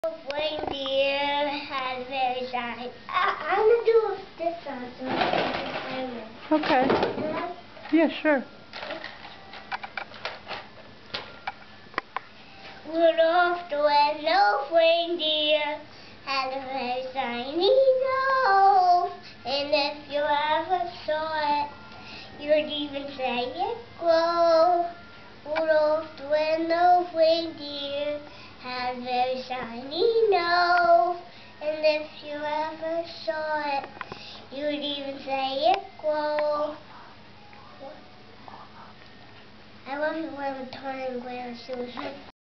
Reindeer had very shiny. I'm gonna do this one so I can Okay. Yeah, sure. Rudolph the red-nosed reindeer had a very shiny nose, and if you ever saw it, you would even say it glows. Rudolph the red-nosed reindeer had a very shiny nose, and if you ever saw it, you would even say it glows. I love it when I'm turning around.